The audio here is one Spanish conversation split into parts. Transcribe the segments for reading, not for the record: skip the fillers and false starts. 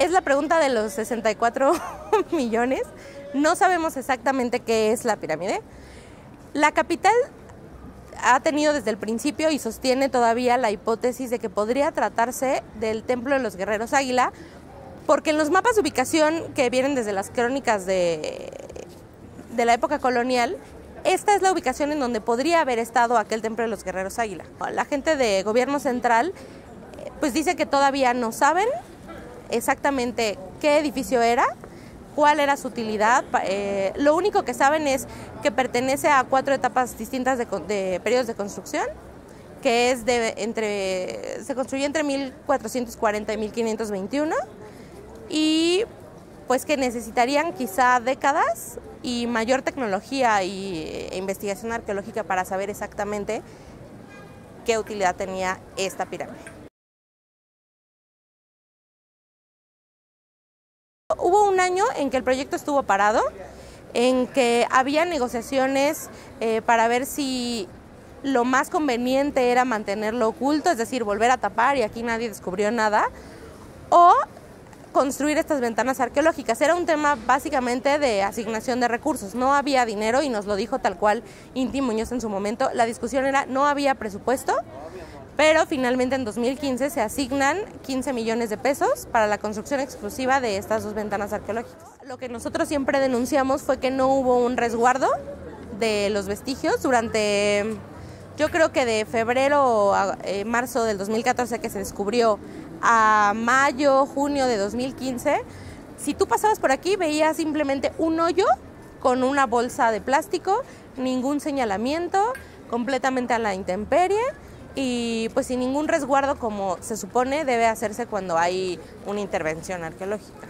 Es la pregunta de los 64 millones. No sabemos exactamente qué es la pirámide. La capital ha tenido desde el principio y sostiene todavía la hipótesis de que podría tratarse del Templo de los Guerreros Águila, porque en los mapas de ubicación que vienen desde las crónicas de la época colonial, esta es la ubicación en donde podría haber estado aquel Templo de los Guerreros Águila. La gente de gobierno central pues dice que todavía no saben exactamente qué edificio era, cuál era su utilidad. Lo único que saben es que pertenece a 4 etapas distintas de periodos de construcción, que es se construyó entre 1440 y 1521, y pues que necesitarían quizá décadas y mayor tecnología e investigación arqueológica para saber exactamente qué utilidad tenía esta pirámide. Hubo un año en que el proyecto estuvo parado, en que había negociaciones para ver si lo más conveniente era mantenerlo oculto, es decir, volver a tapar y aquí nadie descubrió nada, o construir estas ventanas arqueológicas. Era un tema básicamente de asignación de recursos, no había dinero y nos lo dijo tal cual Inti Muñoz en su momento. La discusión era, no había presupuesto, pero finalmente en 2015 se asignan 15 millones de pesos para la construcción exclusiva de estas 2 ventanas arqueológicas. Lo que nosotros siempre denunciamos fue que no hubo un resguardo de los vestigios durante, yo creo que de febrero a marzo del 2014 que se descubrió a mayo, junio de 2015, si tú pasabas por aquí veías simplemente un hoyo con una bolsa de plástico, ningún señalamiento, completamente a la intemperie, y pues sin ningún resguardo como se supone debe hacerse cuando hay una intervención arqueológica.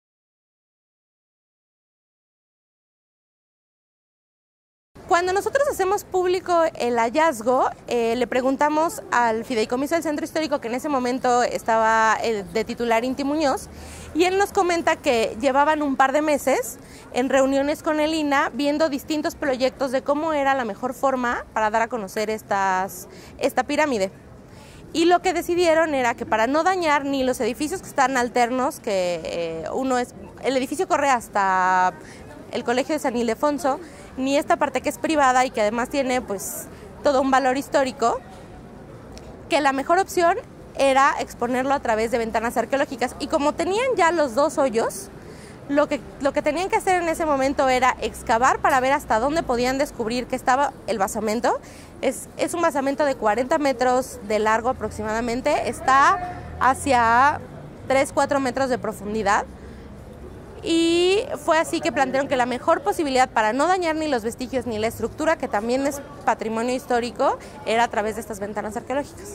Cuando nosotros hacemos público el hallazgo, le preguntamos al fideicomiso del Centro Histórico, que en ese momento estaba de titular Inti Muñoz, y él nos comenta que llevaban un par de meses en reuniones con el INAH viendo distintos proyectos de cómo era la mejor forma para dar a conocer esta pirámide. Y lo que decidieron era que para no dañar ni los edificios que están alternos, que el edificio corre hasta el Colegio de San Ildefonso, ni esta parte que es privada y que además tiene pues todo un valor histórico, que la mejor opción era exponerlo a través de ventanas arqueológicas. Y como tenían ya los 2 hoyos, lo que tenían que hacer en ese momento era excavar para ver hasta dónde podían descubrir que estaba el basamento. Es un basamento de 40 metros de largo aproximadamente, está hacia 3-4 metros de profundidad. Y fue así que plantearon que la mejor posibilidad para no dañar ni los vestigios ni la estructura, que también es patrimonio histórico, era a través de estas ventanas arqueológicas.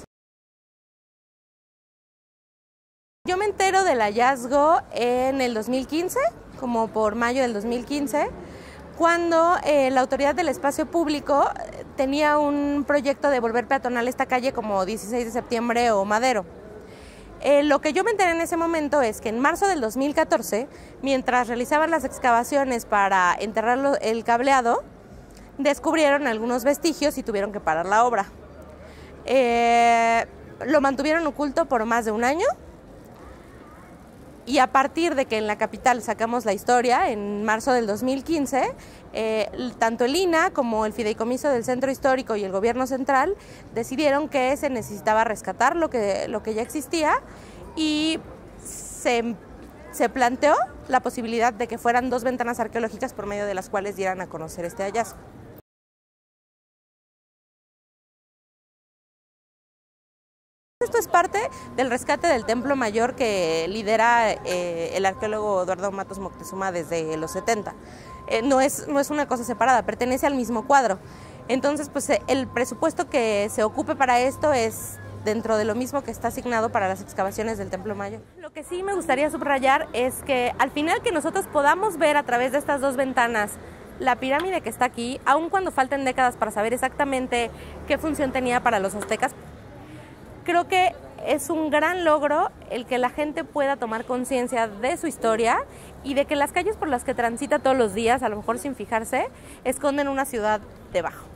Yo me entero del hallazgo en el 2015, como por mayo del 2015, cuando la Autoridad del Espacio Público tenía un proyecto de volver peatonal esta calle como 16 de septiembre o Madero. Lo que yo me enteré en ese momento es que en marzo del 2014, mientras realizaban las excavaciones para enterrar el cableado, descubrieron algunos vestigios y tuvieron que parar la obra. Lo mantuvieron oculto por más de un año, y a partir de que en la capital sacamos la historia, en marzo del 2015, tanto el INAH como el Fideicomiso del Centro Histórico y el Gobierno Central decidieron que se necesitaba rescatar lo que ya existía, y se planteó la posibilidad de que fueran 2 ventanas arqueológicas por medio de las cuales dieran a conocer este hallazgo. Esto es parte del rescate del Templo Mayor que lidera el arqueólogo Eduardo Matos Moctezuma desde los 70. No es una cosa separada, pertenece al mismo cuadro. Entonces, pues el presupuesto que se ocupe para esto es dentro de lo mismo que está asignado para las excavaciones del Templo Mayor. Lo que sí me gustaría subrayar es que al final que nosotros podamos ver a través de estas 2 ventanas la pirámide que está aquí, aun cuando falten décadas para saber exactamente qué función tenía para los aztecas, creo que es un gran logro el que la gente pueda tomar conciencia de su historia y de que las calles por las que transita todos los días, a lo mejor sin fijarse, esconden una ciudad debajo.